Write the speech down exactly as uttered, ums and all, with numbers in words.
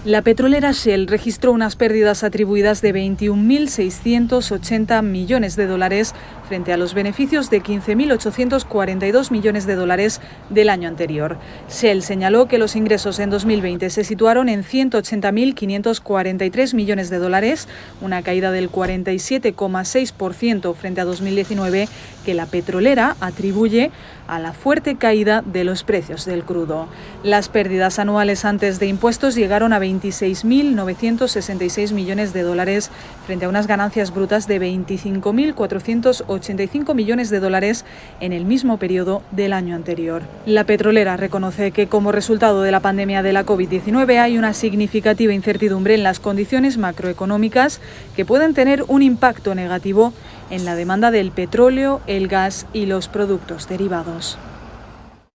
La petrolera Shell registró unas pérdidas atribuidas de veintiún mil seiscientos ochenta millones de dólares frente a los beneficios de quince mil ochocientos cuarenta y dos millones de dólares del año anterior. Shell señaló que los ingresos en dos mil veinte se situaron en ciento ochenta mil quinientos cuarenta y tres millones de dólares, una caída del cuarenta y siete coma seis por ciento frente a dos mil diecinueve, que la petrolera atribuye a la fuerte caída de los precios del crudo. Las pérdidas anuales antes de impuestos llegaron a veintiséis mil novecientos sesenta y seis millones de dólares frente a unas ganancias brutas de veinticinco mil cuatrocientos ochenta y cinco millones de dólares en el mismo periodo del año anterior. La petrolera reconoce que como resultado de la pandemia de la COVID diecinueve hay una significativa incertidumbre en las condiciones macroeconómicas que pueden tener un impacto negativo en la demanda del petróleo, el gas y los productos derivados.